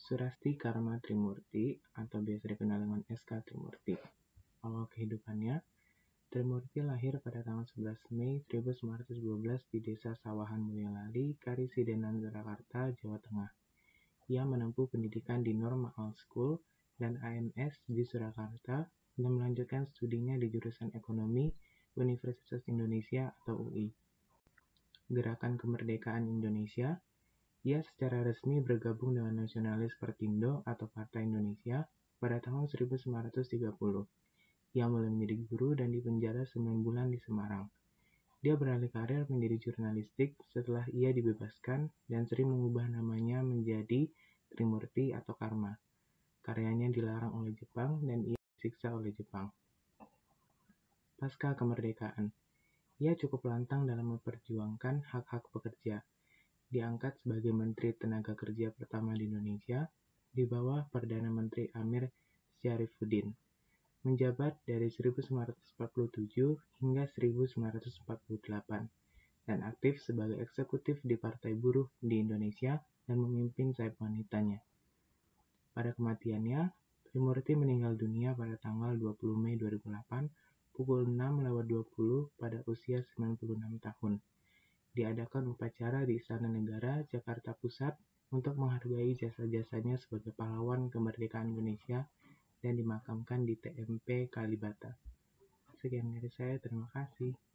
Surasti Karma Trimurti atau biasa dikenal dengan SK Trimurti. Awal kehidupannya, Trimurti lahir pada tanggal 11 Mei 1912 di Desa Sawahan Mulyalali, Karisidenan, Surakarta, Jawa Tengah. Ia menempuh pendidikan di Norma All School dan AMS di Surakarta dan melanjutkan studinya di jurusan Ekonomi Universitas Indonesia atau UI. Gerakan Kemerdekaan Indonesia. Ia secara resmi bergabung dengan Nasionalis Pertindo atau Partai Indonesia pada tahun 1930. Ia mulai menjadi guru dan dipenjara 9 bulan di Semarang. Dia beralih karir menjadi jurnalistik setelah ia dibebaskan dan sering mengubah namanya menjadi Trimurti atau Karma. Karyanya dilarang oleh Jepang dan ia disiksa oleh Jepang. Pasca kemerdekaan, ia cukup lantang dalam memperjuangkan hak-hak pekerja. Diangkat sebagai Menteri Tenaga Kerja pertama di Indonesia di bawah Perdana Menteri Amir Syarifuddin. Menjabat dari 1947 hingga 1948 dan aktif sebagai eksekutif di Partai Buruh di Indonesia dan memimpin sayap wanitanya. Pada kematiannya, Trimurti meninggal dunia pada tanggal 20 Mei 2008 pukul 6.20 pada usia 96 tahun. Diadakan upacara di Istana Negara, Jakarta Pusat untuk menghargai jasa-jasanya sebagai pahlawan kemerdekaan Indonesia dan dimakamkan di TMP Kalibata. Sekian dari saya, terima kasih.